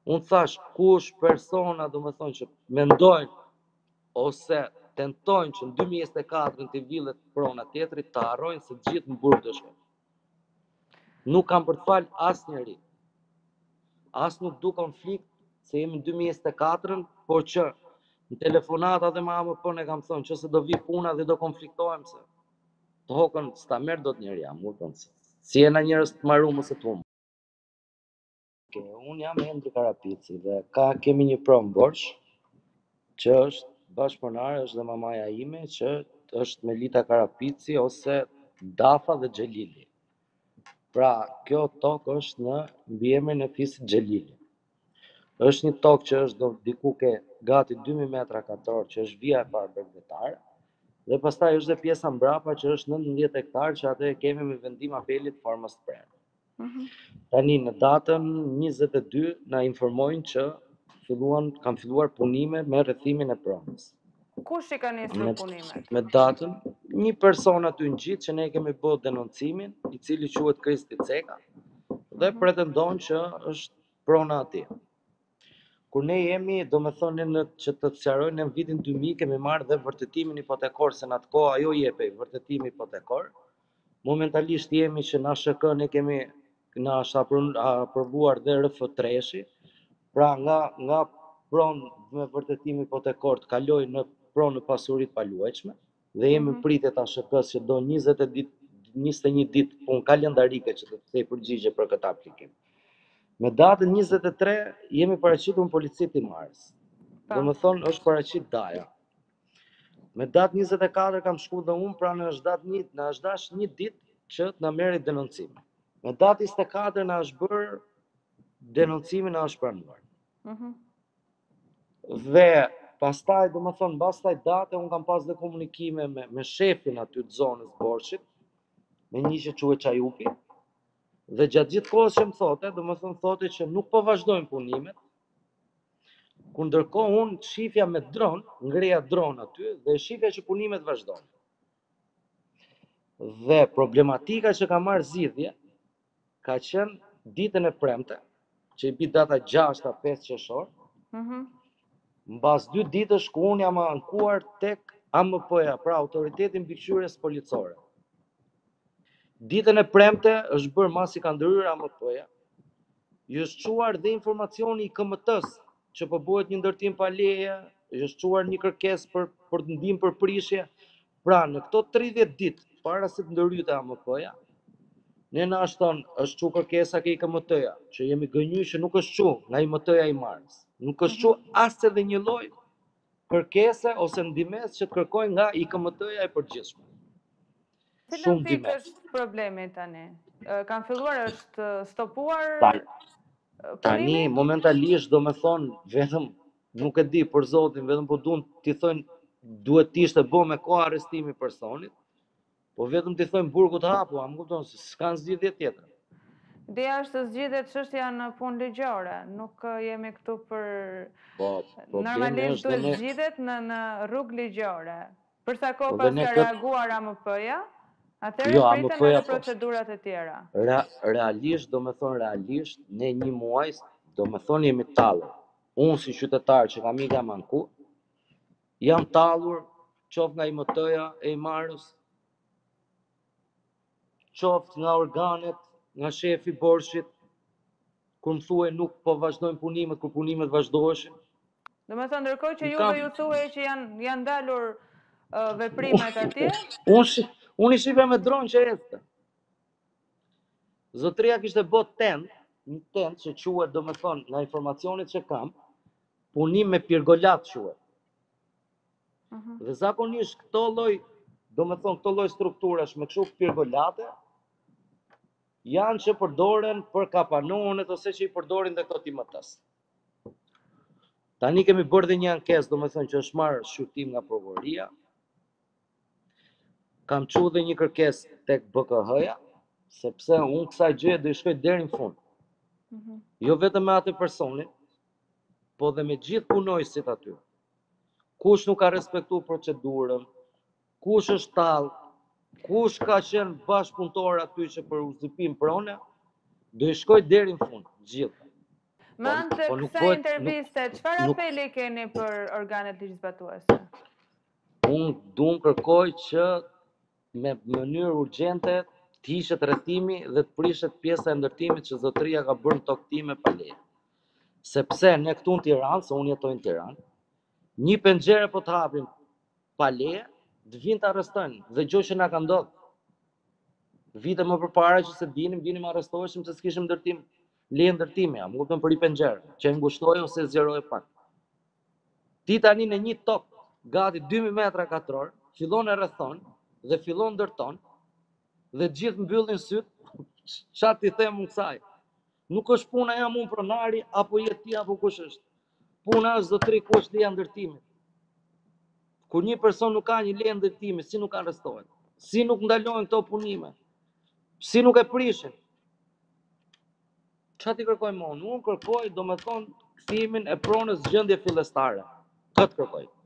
Unë thash, kush persona, do me thonë, që mendojnë ose tentojnë që në 2024 të villet prona tjetrit, të harrojnë se gjithë në burg do shkojnë. Nuk kam për të falë asë njeri. Asë nuk du konflikt se jemi në 2024, por që në telefonata dhe ma më përne kam thonë që se do vi puna dhe do konfliktojmë se të hokën s'ta merë do të njeri jam, si jena njërës të maru më se të humë. Unë jam Hendri Karapici dhe kemi një promë borsh që është bashkëpunare, është dhe mamaja ime që është Melita Karapici ose Dafa dhe Xhelili. Pra, kjo tokë është në mbiemrin e fisit Xhelili. Është një tokë që është diku ke gati 2000 metra katror, që është vija e parë Belvetar, dhe pastaj është dhe pjesa mbrapa që është 19 hektar që atë kemi me vendim apelit formës të prerë. Tani në datën 22 na informojnë që kam filluar punime me rrethimin e pronës. Kush i ka nisur punimet? Me datën, një person aty në gjitë që ne kemi bërë denoncimin, i cili quhet Kristi Ceka, dhe pretendon që është prona ati. Kur ne jemi, do me thonë që të sqaroj, në vitin 2000 kemi marrë dhe vërtetimin hipotekor, se në atë kohë ajo jepej vërtetimi hipotekor. Momentalisht jemi që në ASHK ne kemi na është aprovuar dhe RF3-shi, pra nga pronë me vërtetim hipotekor të kaloj në pronë në pasurit paluajtshme, dhe jemi pritet ASHK-s që do 21 ditë punë kalendarike që të kthej përgjigje për këtë aplikim. Me datën 23 jemi paraqitur në policitë Timarës. Do më thonë është paraqit Daja. Me datë 24 kam shku dhe unë, pra në është dash një ditë që të na merri denoncim. Me datë 24 na është bërë denoncimin, na është pranuar. Dhe pastaj, do më thonë, pastaj date, unë kam pas dhe komunikime me shefin aty të zonës Borshit, me një që quhet Çajupi, dhe gjatë gjithë kohës që më thote, do më thote që nuk po vazhdojnë punimet, ku ndërkohë unë shifja me dron, ngreja dron aty, dhe shifja që punimet vazhdojnë. Dhe problematika që ka marrë zgjidhje, ka qenë ditën e premte, që i bit data 6-5 qershor, mbas 2 ditësh ku unë jam ankuar tek AMP-ja, pra Autoriteti Mbikëqyrjes Policore. Ditën e premte është bërë masi ka ndryrë AMP-ja, i është çuar dhe informacioni i KMT-s që po bëhet një ndërtim pa leje, i është çuar një kërkesë për të ndihmë për prishje. Pra në këto 30 ditë para se të ndërhyjë AMP-ja, ne na është thonë, është çu kërkesa ke IKMT-ja, që jemi gënjur që nuk është çu nga IMT-ja i Marës. Nuk është çu as edhe një lloj kërkese ose ndihmës që të kërkojnë nga IKMT-ja e përgjithshme. Cilën pikë është problemi tani? Kanë filluar, është stopuar tani momentalisht, do me thonë, vetëm nuk e di për zotin, vetëm po duan t'i thonë duhet t'ishte bë me kohë arrestimi personit, po vetëm t'i thonë burgu të hapu, a më kupton se s'kan zgjidhje tjetër. Ideja është të zgjidhet çështja në punë ligjore, nuk jemi këtu për normalisht duhet zgjidhet në rrugë ligjore. Për sa kohë pas ka reaguar AMP-ja, atëherë priten edhe procedurat e tjera. Realisht, do me thonë realisht, ne një muaj, do me thonë jemi tallur. Unë si qytetar që kam ikë anku, jam tallur qoftë nga IMT-ja e Imarës, qoftë nga organet, nga shefi Borshit, kur më thuaj nuk po vazhdojnë punimet, kur punimet vazhdoheshin. Do me thonë, ndërkohë që juve ju thuaj që janë dalur veprimet atje? Unë i shifja me dronë që ecte. Zotëria kishte bot një tent që quhet, do me thonë, nga informacionit që kam, punim me pirgolat quhet. Dhe zakonisht këto lloj, do me thonë, këto lloj strukturash me kështu pirgolate, janë që përdoren për kapanonet ose që i përdorin dhe këto IMT-s. Tani kemi bërë dhe një ankesë, do me thonë, që është marrë shqyrtim nga prokuroria. Kam çu dhe një kërkesë tek BKH-ja, sepse unë kësaj gjëje do i shkoj deri në fund. Jo vetëm me atë personin, po dhe me gjithë punojësit aty. Kush nuk ka respektuar procedurën, kush është tallë, kush ka qenë bashkëpunëtor aty që për uzipim prone, do i shkoj deri në fund, gjithë. Me anë të kësaj interviste, çfarë apeli keni për organet ligjzbatuese? Unë duam kërkoj që me mënyrë urgjente të hishet rrethimi dhe të prishet pjesa e ndërtimit që zotëria ka bërë në tokë time pa leje. Sepse ne këtu në Tiranë, se unë jetoj në Tiranë, një penxhere po të hapim pa leje, të vinë të arrestojnë dhe gjë që na ka ndodhur. Vite më përpara që se vinim arrestoheshim se s'kishim ndërtim, leje ndërtimi, më kupton për i penxhere, që ngushtoi ose zgjeroi pak. Ti tani në një tokë gati 2000 metra katror, fillon e rrethon dhe fillon ndërton dhe gjithë mbyllin syt, çfarë ti them unë kësaj? Nuk është puna jam unë pronari apo je ti apo kush është. Puna është zotëri ku është leja ndërtimit. Kur një person nuk ka një leje ndërtimi, si nuk arrestohet? Si nuk ndalojnë këto punime? Si nuk e prishin? Çfarë ti kërkoj më unë? Unë kërkoj domethënë kthimin e pronës gjendje fillestare. Këtë kërkoj.